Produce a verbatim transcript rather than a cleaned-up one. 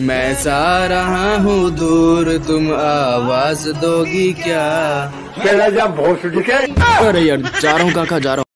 मैं सा रहा हूँ दूर, तुम आवाज दोगी क्या? चला जा भोसड़ी के। अरे यार जा रहा हूँ काका, जा रहा हूँ।